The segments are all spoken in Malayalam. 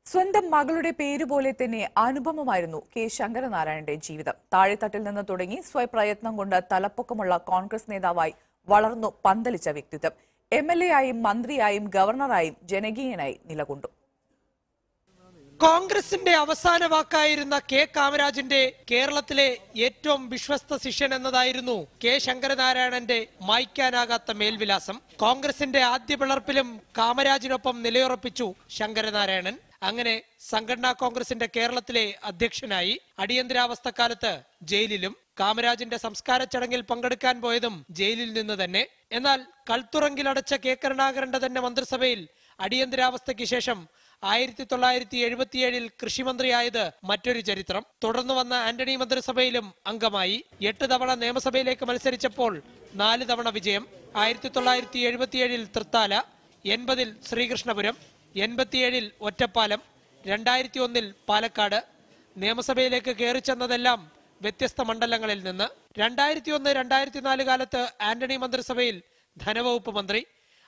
സ്വന്തം മകളുടെ പേരുപോലെ തന്നെ അനുപമമായിരുന്നു കെ ശങ്കരനാരായണന്റെ ജീവിതം. താഴെത്തട്ടിൽ നിന്ന് തുടങ്ങി സ്വയപ്രയത്നം കൊണ്ട് തലപ്പൊക്കമുള്ള കോൺഗ്രസ് നേതാവായി വളർന്നു പന്തലിച്ച വ്യക്തിത്വം. MLA ആയും മന്ത്രിയായും ഗവർണറായും ജനകീയനായി നിലകൊണ്ടു. കോൺഗ്രസിന്റെ അവസാന വാക്കായിരുന്ന കെ കാമരാജിന്റെ കേരളത്തിലെ ഏറ്റവും വിശ്വസ്ത ശിഷ്യൻ എന്നതായിരുന്നു കെ ശങ്കരനാരായണന്റെ മായ്ക്കാനാകാത്ത മേൽവിലാസം. കോൺഗ്രസിന്റെ ആദ്യ പിളർപ്പിലും കാമരാജിനൊപ്പം നിലയുറപ്പിച്ചു ശങ്കരനാരായണൻ. അങ്ങനെ സംഘടനാ കോൺഗ്രസിന്റെ കേരളത്തിലെ അധ്യക്ഷനായി. അടിയന്തരാവസ്ഥക്കാലത്ത് ജയിലിലും. കാമരാജിന്റെ സംസ്കാര ചടങ്ങിൽ പങ്കെടുക്കാൻ പോയതും ജയിലിൽ നിന്ന് തന്നെ. എന്നാൽ കൽത്തുറങ്കിലടച്ച കെ കരുണാകരന്റെ തന്നെ മന്ത്രിസഭയിൽ അടിയന്തരാവസ്ഥയ്ക്ക് ശേഷം 1977 കൃഷിമന്ത്രിയായത് മറ്റൊരു ചരിത്രം. തുടർന്ന് വന്ന ആന്റണി മന്ത്രിസഭയിലും അംഗമായി. 8 തവണ നിയമസഭയിലേക്ക് മത്സരിച്ചപ്പോൾ 4 തവണ വിജയം. 1977 തൃത്താല, 80 ശ്രീകൃഷ്ണപുരം, 87 ഒറ്റപ്പാലം, 2001 പാലക്കാട്. നിയമസഭയിലേക്ക് കയറിച്ചെന്നതെല്ലാം വ്യത്യസ്ത മണ്ഡലങ്ങളിൽ നിന്ന്. 2001-2004 കാലത്ത് ആന്റണി മന്ത്രിസഭയിൽ ധനവകുപ്പ് മന്ത്രി.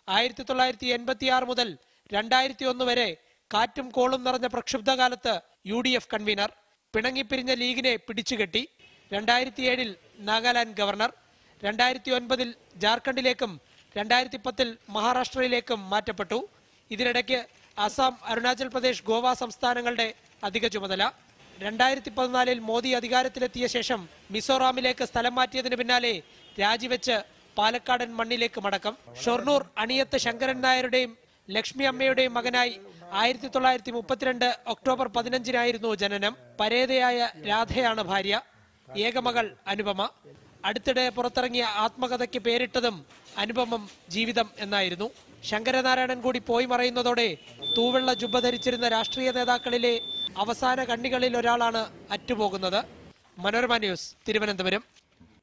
1986 മുതൽ 2001 വരെ കാറ്റും കോളും നിറഞ്ഞ പ്രക്ഷുബ്ധകാലത്ത് UDF കൺവീനർ. പിണങ്ങിപ്പിരിഞ്ഞ ലീഗിനെ പിടിച്ചുകെട്ടി. 2007 നാഗാലാൻഡ് ഗവർണർ. 2009 ജാർഖണ്ഡിലേക്കും 2010 മഹാരാഷ്ട്രയിലേക്കും മാറ്റപ്പെട്ടു. ഇതിനിടയ്ക്ക് അസം, അരുണാചൽ പ്രദേശ്, ഗോവ സംസ്ഥാനങ്ങളുടെ അധിക ചുമതല. 2014 മോദി അധികാരത്തിലെത്തിയ ശേഷം മിസോറാമിലേക്ക് സ്ഥലം മാറ്റിയതിന് പിന്നാലെ രാജിവെച്ച് പാലക്കാടൻ മണ്ണിലേക്ക് മടക്കം. ഷൊർണൂർ അണിയത്ത് ശങ്കരൻ നായരുടെയും ലക്ഷ്മി അമ്മയുടെയും മകനായി 1932 ഒക്ടോബർ 15 ജനനം. പരേതയായ രാധയാണ് ഭാര്യ. ഏകമകൾ അനുപമ. അടുത്തിടെ പുറത്തിറങ്ങിയ ആത്മകഥയ്ക്ക് പേരിട്ടതും അനുപമം ജീവിതം എന്നായിരുന്നു. ശങ്കരനാരായണൻ കൂടി പോയി മറയുന്നതോടെ തൂവെള്ള ജുബ്ബ ധരിച്ചിരുന്ന രാഷ്ട്രീയ നേതാക്കളിലെ അവസാന കണ്ണികളിൽ ഒരാളാണ് അറ്റുപോകുന്നത്. മനോരമ ന്യൂസ്, തിരുവനന്തപുരം.